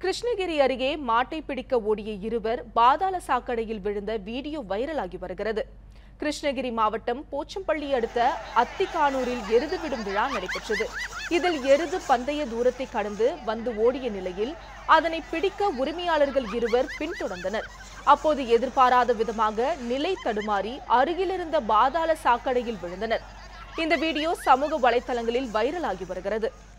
கிருஷ்ணகிரி அருகே மாட்டை பிடிக்க ஓடிய இருவர் பாதாள சாக்கடையில் விழுந்த வீடியோ வைரலாகி வருகிறது. கிருஷ்ணகிரி மாவட்டம் போச்சம்பள்ளி அடுத்த அத்திகானூரில் எருது விடும் விழா நடைபெற்றது. இதில் எருது பந்தய தூரத்தை கடந்து வந்து ஓடிய நிலையில் அதனை பிடிக்க உரிமையாளர்கள் இருவர் பின்தொடர்ந்தனர். அப்போது எதிர்பாராத விதமாக நிலை தடுமாறி அருகிலிருந்த பாதாள சாக்கடையில் விழுந்தனர். இந்த வீடியோ சமூக வலைதளங்களில் வைரலாகி வருகிறது.